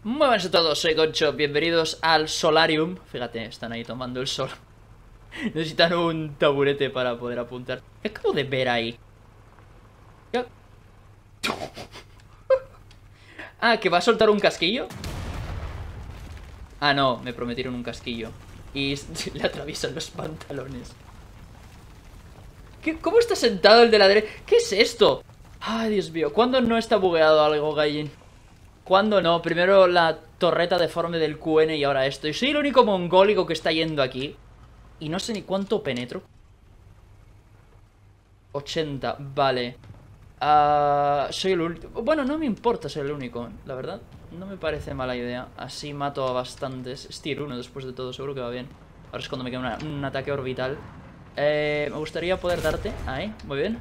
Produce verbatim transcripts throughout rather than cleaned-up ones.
Muy buenas a todos, soy Goncho, bienvenidos al Solarium. Fíjate, están ahí tomando el sol. Necesitan un taburete para poder apuntar. ¿Qué acabo de ver ahí? ¿Qué? Ah, ¿que va a soltar un casquillo? Ah, no, me prometieron un casquillo y le atraviesan los pantalones. ¿Qué? ¿Cómo está sentado el de la derecha? ¿Qué es esto? Ay, Dios mío, ¿cuándo no está bugueado algo, Gallín? ¿Cuándo no? Primero la torreta deforme del Q N y ahora esto. Y soy el único mongólico que está yendo aquí. Y no sé ni cuánto penetro. ochenta, vale. uh, Soy el último. Bueno, no me importa ser el único, la verdad. No me parece mala idea. Así mato a bastantes. Es tier uno después de todo, seguro que va bien. Ahora es cuando me queda una, un ataque orbital. eh, Me gustaría poder darte. Ahí, muy bien.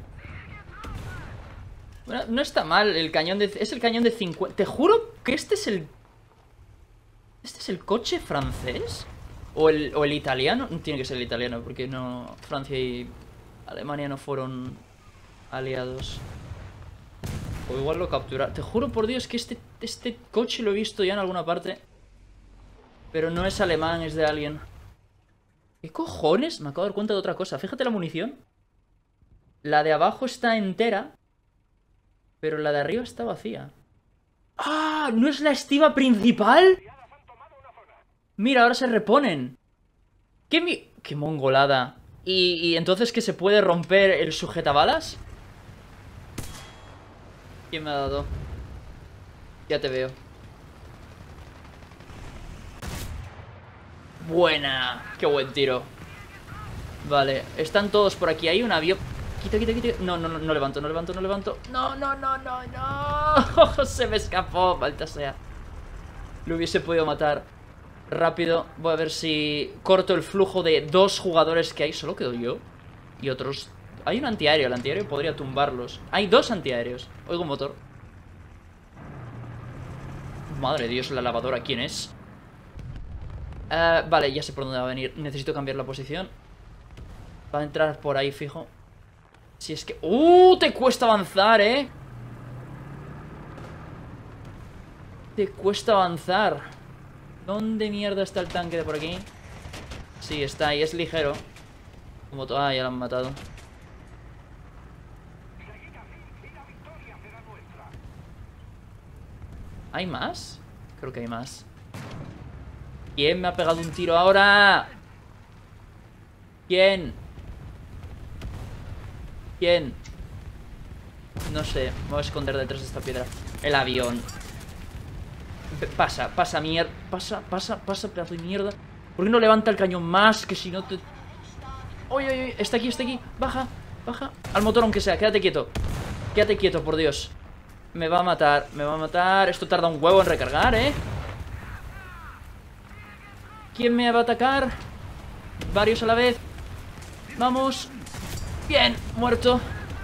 Bueno, no está mal el cañón de... Es el cañón de cincuenta... Te juro que este es el... ¿Este es el coche francés? ¿O el, o el italiano? Tiene que ser el italiano, porque no... Francia y Alemania no fueron aliados. O igual lo capturaron. Te juro por Dios que este, este coche lo he visto ya en alguna parte. Pero no es alemán, es de alguien. ¿Qué cojones? Me acabo de dar cuenta de otra cosa. Fíjate la munición. La de abajo está entera, pero la de arriba está vacía. ¡Ah! ¿No es la estiva principal? Mira, ahora se reponen. ¿Qué mi... ¡Qué mongolada! ¿Y, y entonces que se puede romper el sujetabalas? ¿Quién me ha dado? Ya te veo. Buena. Qué buen tiro. Vale, están todos por aquí. Hay un avión. Quita, quita, quita. No, no, no, no levanto, no levanto, no levanto. No, no, no, no, no. Se me escapó, malta sea. Lo hubiese podido matar. Rápido, voy a ver si corto el flujo de dos jugadores que hay. Solo quedo yo. Y otros. Hay un antiaéreo, el antiaéreo podría tumbarlos. Hay dos antiaéreos. Oigo un motor. Madre de Dios, la lavadora, ¿quién es? Uh, vale, ya sé por dónde va a venir. Necesito cambiar la posición. Va a entrar por ahí, fijo. Si es que... ¡Uh! Te cuesta avanzar, ¿eh? Te cuesta avanzar. ¿Dónde mierda está el tanque de por aquí? Sí, está ahí, es ligero. Como todo... Ah, ya lo han matado. ¿Hay más? Creo que hay más. ¿Quién me ha pegado un tiro ahora? ¿Quién? ¿Quién? No sé, me voy a esconder detrás de esta piedra. El avión. Pasa, pasa, mierda. Pasa, pasa, pasa, pedazo de mierda. ¿Por qué no levanta el cañón más? Que si no te... ¡Oye, oye, oye! Está aquí, está aquí. Baja, baja. Al motor aunque sea, quédate quieto. Quédate quieto, por Dios. Me va a matar, me va a matar. Esto tarda un huevo en recargar, ¿eh? ¿Quién me va a atacar? Varios a la vez. Vamos. Bien, muerto.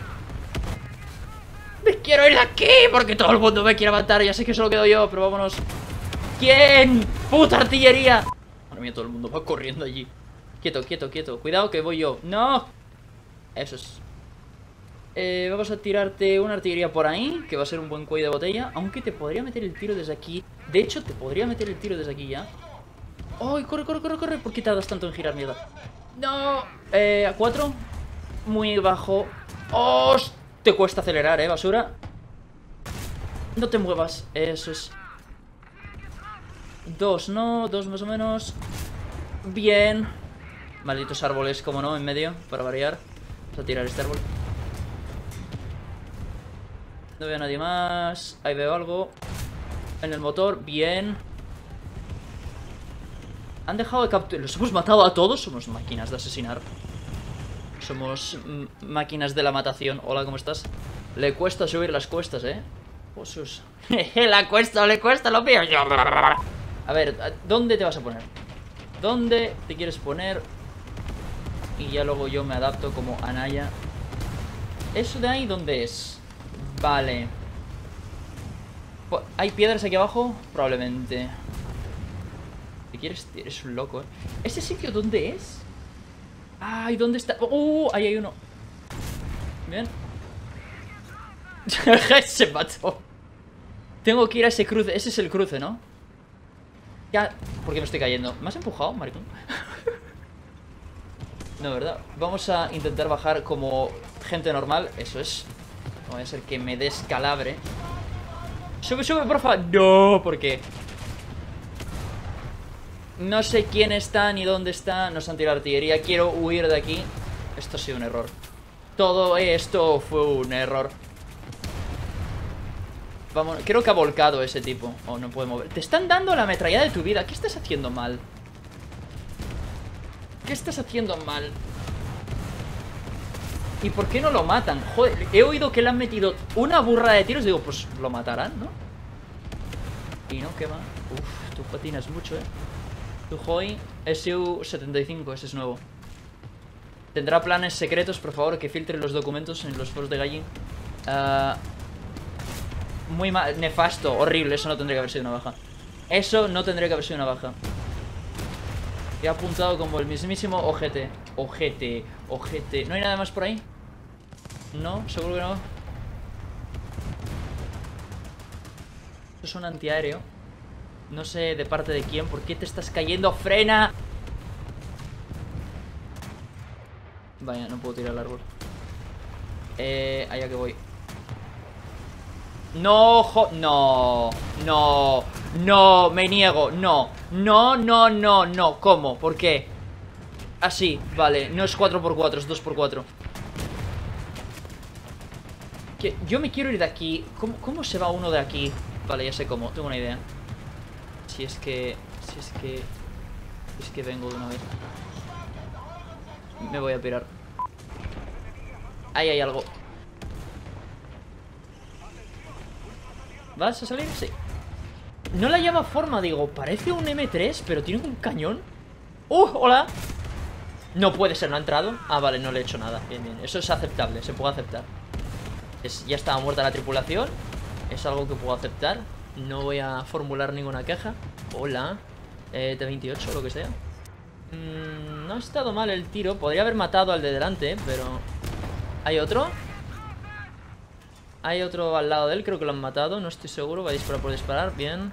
Me quiero ir de aquí porque todo el mundo me quiere matar. Ya sé que solo quedo yo, pero vámonos. ¿Quién? ¡Puta artillería! Madre mía, todo el mundo va corriendo allí. Quieto, quieto, quieto. Cuidado que voy yo. ¡No! Eso es. eh, Vamos a tirarte una artillería por ahí, que va a ser un buen cuello de botella. Aunque te podría meter el tiro desde aquí. De hecho, te podría meter el tiro desde aquí ya. ¡Ay! ¡Corre, corre, corre, corre! ¿Por qué tardas tanto en girar, mierda? ¡No! Eh, a cuatro. Muy bajo. ¡Oh! Te cuesta acelerar, eh, basura. No te muevas. Eso es. Dos, no. Dos más o menos. Bien. Malditos árboles, como no, en medio. Para variar. Vamos a tirar este árbol. No veo a nadie más. Ahí veo algo. En el motor, bien. Han dejado de capturar. ¿Los hemos matado a todos? Somos máquinas de asesinar. Somos máquinas de la matación. Hola, ¿cómo estás? Le cuesta subir las cuestas, ¿eh? Osus. La cuesta, le cuesta lo mío. A ver, ¿dónde te vas a poner? ¿Dónde te quieres poner? Y ya luego yo me adapto como Anaya. ¿Eso de ahí dónde es? Vale. ¿Hay piedras aquí abajo? Probablemente. ¿Te quieres? Eres un loco, ¿eh? ¿Ese sitio dónde es? Ay, ¿dónde está? ¡Uh! Ahí hay uno. Bien. Se mató. Tengo que ir a ese cruce. Ese es el cruce, ¿no? Ya, ¿por qué me estoy cayendo? ¿Me has empujado, maricón? No, ¿verdad? Vamos a intentar bajar como gente normal. Eso es. No vaya a ser que me descalabre. Sube, sube, porfa. No, ¿por qué? No sé quién está ni dónde está. Nos han tirado artillería. Quiero huir de aquí. Esto ha sido un error. Todo esto fue un error. Vamos, creo que ha volcado ese tipo. Oh, no puede mover. Te están dando la ametrallada de tu vida. ¿Qué estás haciendo mal? ¿Qué estás haciendo mal? ¿Y por qué no lo matan? Joder, he oído que le han metido una burra de tiros. Digo, pues lo matarán, ¿no? Y no, ¿qué va? Uf, tú patinas mucho, ¿eh? Tu Hoi S U setenta y cinco, ese es nuevo. Tendrá planes secretos, por favor, que filtren los documentos en los foros de Gallin. uh, Muy mal, nefasto, horrible. Eso no tendría que haber sido una baja. Eso no tendría que haber sido una baja. He apuntado como el mismísimo ojete. Ojete, ojete. ¿No hay nada más por ahí? No, seguro que no. Esto es un antiaéreo. No sé de parte de quién. ¿Por qué te estás cayendo? ¡Frena! Vaya, no puedo tirar el árbol. Eh, allá que voy. No, jo no, no, no, me niego, no, no, no, no, no, ¿cómo? ¿Por qué? Así, vale, no es cuatro por cuatro, es dos por cuatro. ¿Qué? Yo me quiero ir de aquí. ¿Cómo, ¿Cómo se va uno de aquí? Vale, ya sé cómo, tengo una idea. Si es que, si es que, si es que vengo de una vez. Me voy a pirar. Ahí hay algo. ¿Vas a salir? Sí. No la llama forma, digo. Parece un eme tres, pero tiene un cañón. ¡Uh! ¡Hola! No puede ser, ¿no ha entrado? Ah, vale, no le he hecho nada. Bien, bien. Eso es aceptable, se puede aceptar. Es, ya estaba muerta la tripulación. Es algo que puedo aceptar. No voy a formular ninguna queja. Hola. Eh, T veintiocho, lo que sea. Mm, no ha estado mal el tiro. Podría haber matado al de delante, pero... ¿Hay otro? Hay otro al lado de él, creo que lo han matado. No estoy seguro, va a disparar por disparar. Bien.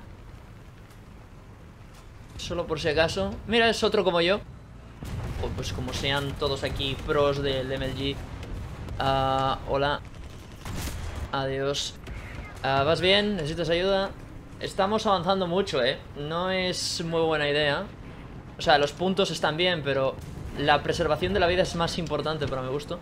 Solo por si acaso. Mira, es otro como yo. Oh, pues como sean todos aquí pros del M L G. uh, Hola. Adiós. uh, ¿Vas bien? ¿Necesitas ayuda? Estamos avanzando mucho, eh. No es muy buena idea. O sea, los puntos están bien, pero la preservación de la vida es más importante para mi gusto.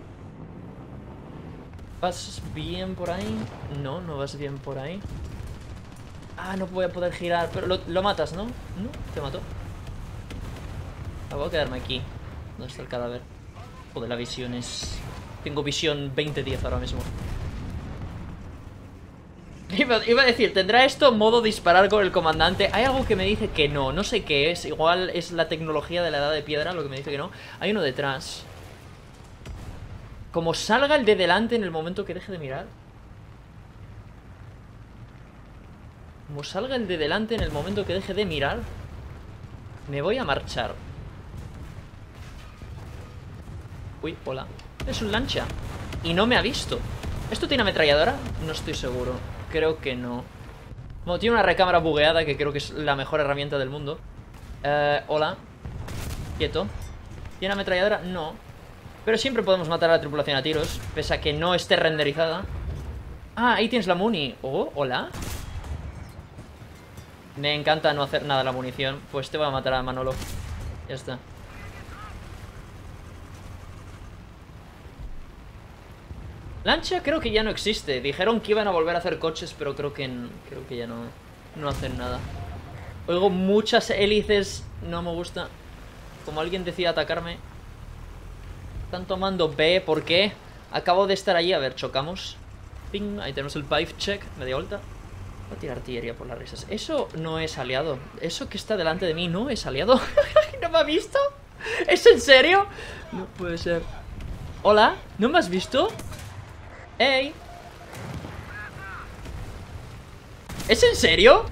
¿Vas bien por ahí? No, no vas bien por ahí. Ah, no voy a poder girar. Pero lo, lo matas, ¿no? No, te mató. Ah, voy a quedarme aquí. ¿Dónde está el cadáver? Joder, la visión es... Tengo visión veinte diez ahora mismo. Iba, iba a decir, ¿tendrá esto modo disparar con el comandante? Hay algo que me dice que no. No sé qué es. Igual es la tecnología de la edad de piedra lo que me dice que no. Hay uno detrás. Como salga el de delante en el momento que deje de mirar. Como salga el de delante en el momento que deje de mirar, me voy a marchar. Uy, hola. Es un lancha. Y no me ha visto. ¿Esto tiene ametralladora? No estoy seguro. Creo que no. Bueno, tiene una recámara bugueada que creo que es la mejor herramienta del mundo. Eh, hola. Quieto. ¿Tiene ametralladora? No. Pero siempre podemos matar a la tripulación a tiros, pese a que no esté renderizada. Ah, ahí tienes la muni. Oh, hola. Me encanta no hacer nada la munición. Pues te voy a matar a Manolo. Ya está. Lancha creo que ya no existe. Dijeron que iban a volver a hacer coches, pero creo que, creo que ya no, no hacen nada. Oigo muchas hélices. No me gusta. Como alguien decía atacarme. Están tomando B, ¿por qué? Acabo de estar allí, a ver, chocamos. Ping, ahí tenemos el pipe check, media vuelta. Voy a tirar artillería por las risas. Eso no es aliado. Eso que está delante de mí no es aliado. ¿No me ha visto? ¿Es en serio? No puede ser. Hola, ¿no me has visto? ¡Ey! ¿Es en serio?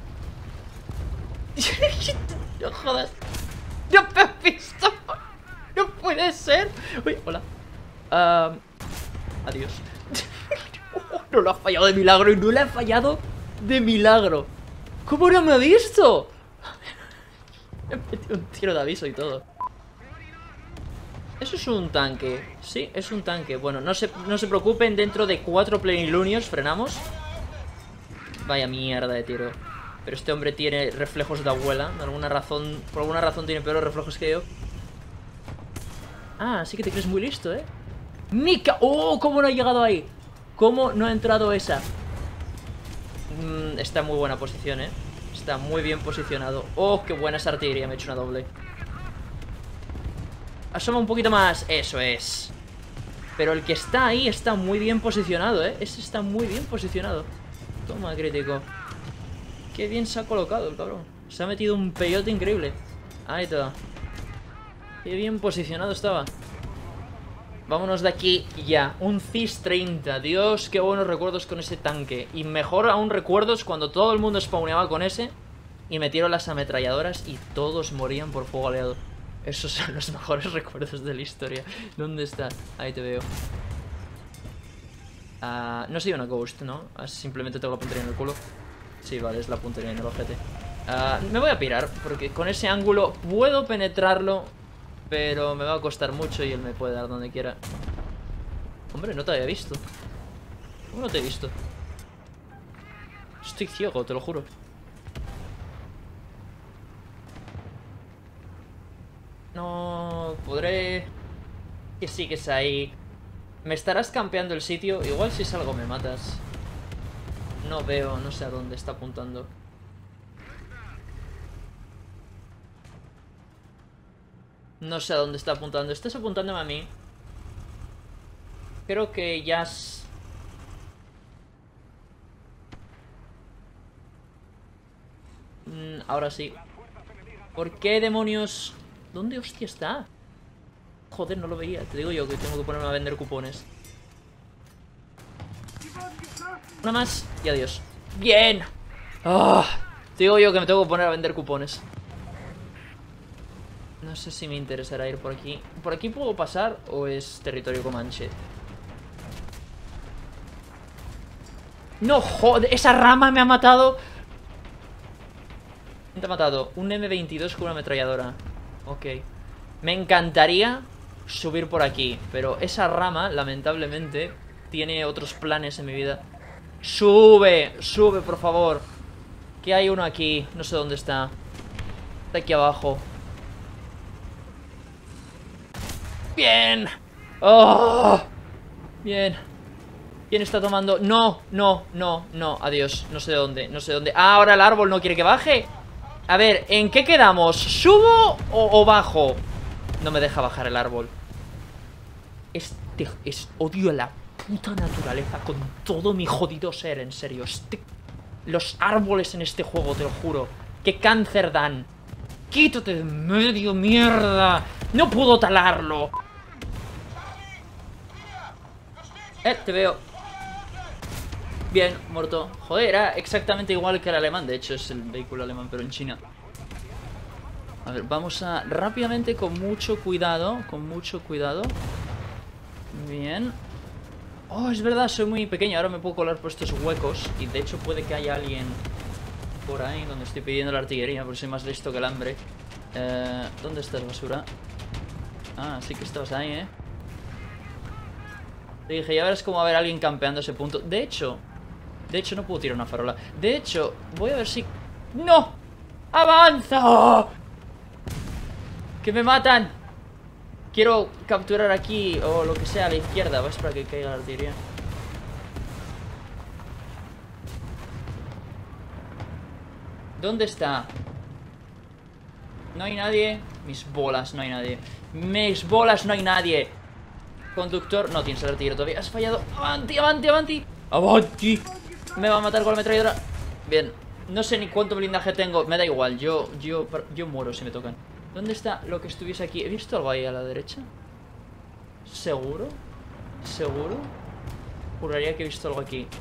No jodas. ¡No me has visto! ¡No puede ser! Uy, hola. uh, Adiós. No lo ha fallado de milagro. Y no lo ha fallado de milagro. ¿Cómo no me ha visto? Me metió un tiro de aviso y todo. Eso es un tanque. Sí, es un tanque. Bueno, no se, no se preocupen. Dentro de cuatro plenilunios frenamos. Vaya mierda de tiro. Pero este hombre tiene reflejos de abuela. De alguna razón, por alguna razón tiene peores reflejos que yo. Ah, sí que te crees muy listo, ¿eh? ¡Nica! ¡Oh! ¿Cómo no ha llegado ahí? ¿Cómo no ha entrado esa? Mm, está en muy buena posición, ¿eh? Está muy bien posicionado. ¡Oh, qué buena esa artillería! Me he hecho una doble. Asoma un poquito más. Eso es. Pero el que está ahí está muy bien posicionado, ¿eh? Ese está muy bien posicionado. Toma, crítico. Qué bien se ha colocado el cabrón. Se ha metido un peyote increíble. Ahí está. Qué bien posicionado estaba. Vámonos de aquí ya. Un CIS treinta. Dios, qué buenos recuerdos con ese tanque. Y mejor aún recuerdos cuando todo el mundo spawneaba con ese y metieron las ametralladoras y todos morían por fuego aliado. Esos son los mejores recuerdos de la historia. ¿Dónde estás? Ahí te veo. Uh, no soy una ghost, ¿no? Simplemente tengo la puntería en el culo. Sí, vale, es la puntería en el ojete. Uh, me voy a pirar, porque con ese ángulo puedo penetrarlo, pero me va a costar mucho y él me puede dar donde quiera. Hombre, no te había visto. ¿Cómo no te he visto? Estoy ciego, te lo juro. No podré... Que sigues ahí. Me estarás campeando el sitio. Igual si salgo me matas. No veo, no sé a dónde está apuntando. No sé a dónde está apuntando. Estás apuntándome a mí. Creo que ya... Es... Mm, ahora sí. ¿Por qué demonios? ¿Dónde hostia está? Joder, no lo veía. Te digo yo que tengo que ponerme a vender cupones. Una más y adiós. ¡Bien! Oh, te digo yo que me tengo que poner a vender cupones. No sé si me interesará ir por aquí. ¿Por aquí puedo pasar o es territorio comanche? ¡No, joder! ¡Esa rama me ha matado! ¿Quién te ha matado? Un eme veintidós con una ametralladora. Ok. Me encantaría subir por aquí, pero esa rama, lamentablemente, tiene otros planes en mi vida. ¡Sube! ¡Sube, por favor! Que hay uno aquí. No sé dónde está. Está aquí abajo. ¡Bien! ¡Oh! Bien. ¿Quién está tomando? No, no, no, no. Adiós. No sé dónde, no sé dónde. Ah, ahora el árbol no quiere que baje. A ver, ¿en qué quedamos? ¿Subo o, o bajo? No me deja bajar el árbol. Este es odio a la puta naturaleza con todo mi jodido ser, en serio. Este, los árboles en este juego, te lo juro. ¡Qué cáncer dan! ¡Quítate de medio, mierda! ¡No puedo talarlo! Eh, te veo. Bien, muerto. Joder, era exactamente igual que el alemán. De hecho, es el vehículo alemán, pero en China. A ver, vamos a... Rápidamente, con mucho cuidado. Con mucho cuidado. Bien. Oh, es verdad, soy muy pequeño. Ahora me puedo colar por estos huecos. Y de hecho puede que haya alguien por ahí donde estoy pidiendo la artillería, porque soy más listo que el hambre. eh, ¿Dónde estás, basura? Ah, sí que estabas ahí, ¿eh? Te dije, ya verás cómo va a haber alguien campeando ese punto. De hecho... De hecho, no puedo tirar una farola. De hecho, voy a ver si... ¡No! ¡Avanza! ¡Que me matan! Quiero capturar aquí o lo que sea a la izquierda. ¿Ves? Para que caiga la artillería. ¿Dónde está? No hay nadie. Mis bolas, no hay nadie. Mis bolas, no hay nadie. Conductor, no tienes el artillero todavía. Has fallado. ¡Avanti, avanti, avanti! ¡Avanti! Me va a matar con la ametralladora. Bien, no sé ni cuánto blindaje tengo. Me da igual, yo, yo, yo muero si me tocan. ¿Dónde está lo que estuviese aquí? ¿He visto algo ahí a la derecha? ¿Seguro? ¿Seguro? Juraría que he visto algo aquí.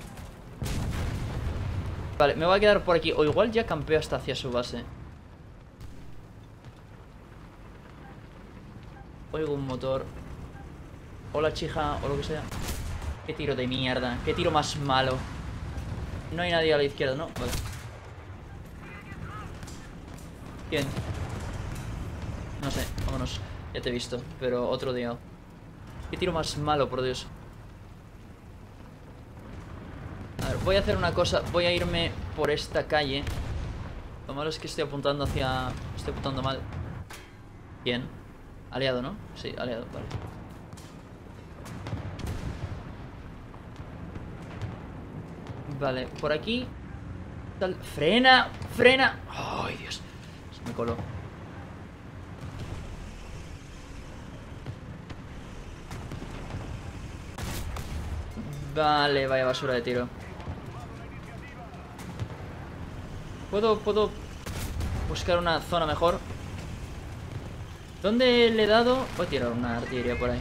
Vale, me voy a quedar por aquí. O igual ya campeo hasta hacia su base. Oigo un motor. Hola, chija, o lo que sea. Qué tiro de mierda. Qué tiro más malo. No hay nadie a la izquierda, ¿no? Vale. ¿Quién? No sé, vámonos. Ya te he visto, pero otro día. Qué tiro más malo, por Dios. A ver, voy a hacer una cosa. Voy a irme por esta calle. Lo malo es que estoy apuntando hacia... Estoy apuntando mal. Bien. Aliado, ¿no? Sí, aliado, vale. Vale, por aquí tal... ¡Frena! ¡Frena! ¡Ay, Dios! Se me coló. Vale, vaya basura de tiro. Puedo, puedo buscar una zona mejor. ¿Dónde le he dado? Voy a tirar una artillería por ahí.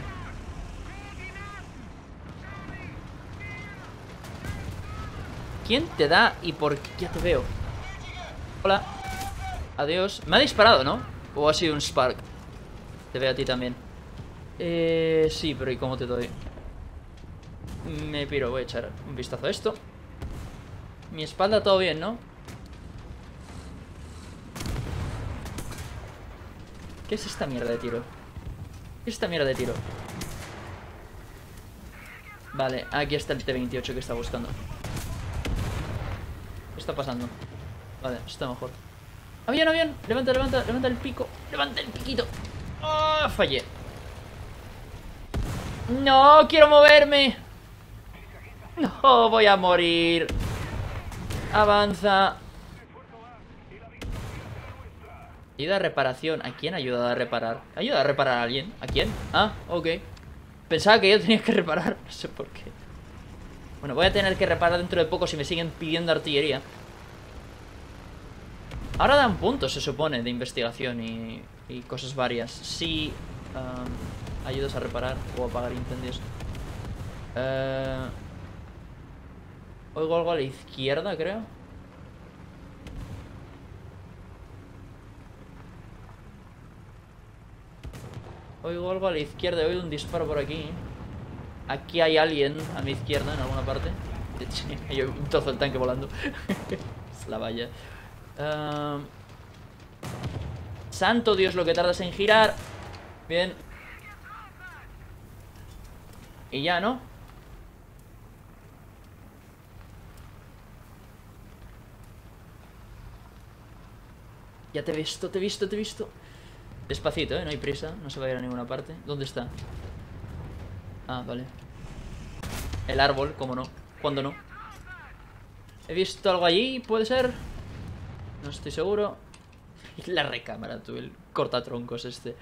¿Quién te da y por qué? Ya te veo. Hola. Adiós. Me ha disparado, ¿no? ¿O ha sido un spark? Te veo a ti también. Eh... Sí, pero ¿y cómo te doy? Me piro, voy a echar un vistazo a esto. Mi espalda todo bien, ¿no? ¿Qué es esta mierda de tiro? ¿Qué es esta mierda de tiro? Vale, aquí está el T veintiocho que está buscando. ¿Qué está pasando? Vale, está mejor. Avión, avión, levanta, levanta, levanta el pico. Levanta el piquito. ¡Oh! Fallé. No, quiero moverme. No, voy a morir. Avanza. Ayuda a reparación. ¿A quién ayuda a reparar? ¿Ayuda a reparar a alguien? ¿A quién? Ah, ok. Pensaba que yo tenía que reparar. No sé por qué. Bueno, voy a tener que reparar dentro de poco si me siguen pidiendo artillería. Ahora dan puntos, se supone, de investigación y, y cosas varias. Si um, ayudas a reparar o apagar incendios. Uh, oigo algo a la izquierda, creo. Oigo algo a la izquierda, he oído un disparo por aquí. Aquí hay alguien a mi izquierda, en alguna parte. Hay un trozo del tanque volando. Es la valla. Uh... Santo Dios, lo que tardas en girar. Bien. Y ya, ¿no? Ya te he visto, te he visto, te he visto. Despacito, ¿eh? No hay prisa, no se va a ir a ninguna parte. ¿Dónde está? Ah, vale. El árbol, cómo no. ¿Cuándo no? He visto algo allí, ¿puede ser? No estoy seguro. La recámara, tú, el cortatroncos este.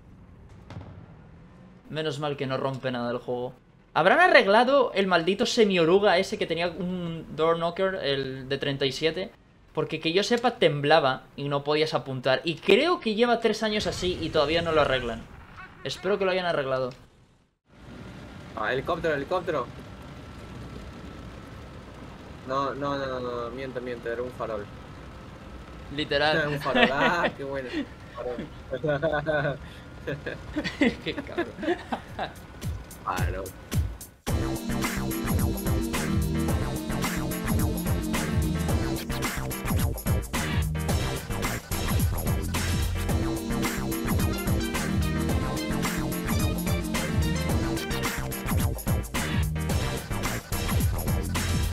Menos mal que no rompe nada el juego. ¿Habrán arreglado el maldito semi-oruga ese que tenía un door knocker, el de treinta y siete? Porque que yo sepa temblaba y no podías apuntar. Y creo que lleva tres años así y todavía no lo arreglan. Espero que lo hayan arreglado. Ah, helicóptero, helicóptero. No, no, no, no, miente, miente, era un farol. Literal. Era un farol, ah, qué bueno. Qué cabrón. Farol.